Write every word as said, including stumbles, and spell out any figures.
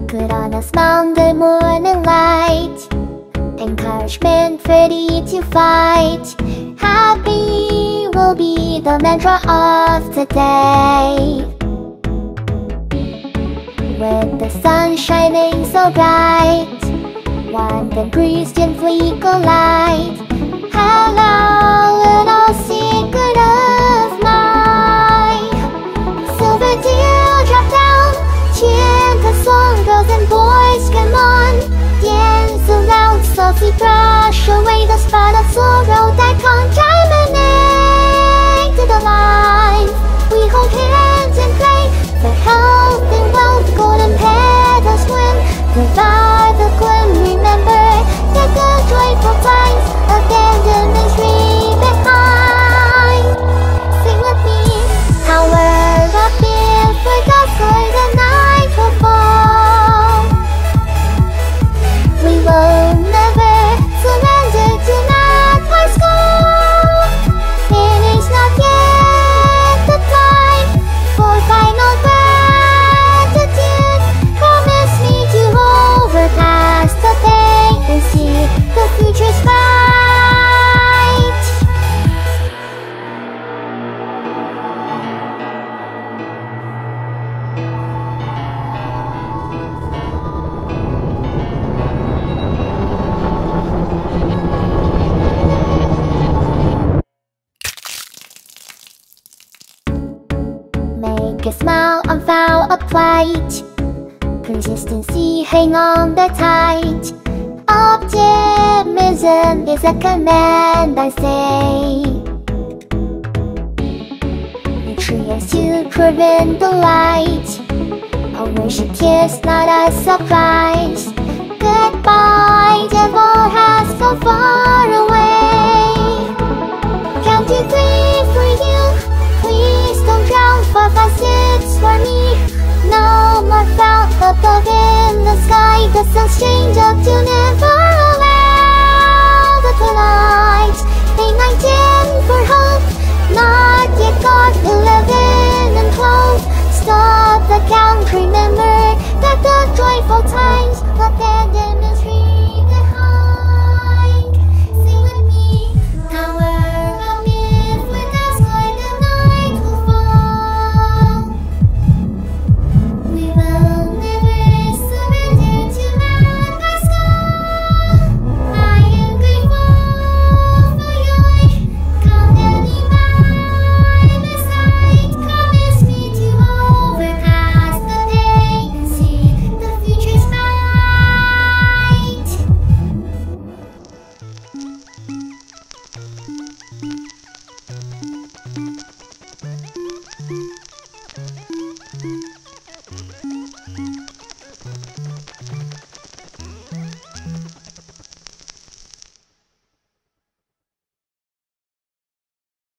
Put on a smile, the morning light. Encouragement ready to fight. Happy will be the mantra of the day. With the sun shining so bright, one can breeze gently collide. Hello, little secret of mine. Silver dew drop down, chant a song, girls and boys, come on. Dance aloud, softly brush away the spot of sorrow that can't germinate to the life. We hold hands and pray for health and wealth, golden petals swim, provide the glim. Remember that the joyful times, abandonment leave behind. Sing with me, power up before the for the night will fall. We will never surrender to not our school. It is not yet the time for final gratitude. Promise me to overpass the pain and see the future's bright. Make a smile on foul upright. Consistency, hang on the tight. Optimism is a command, I say. Nutrients to prevent the light. I wish it is not a surprise. Goodbye, devil has gone far away. Count to three for you. Please don't drown. Four, five, six for me. No more frown above in the sky. The sun's changed up to now.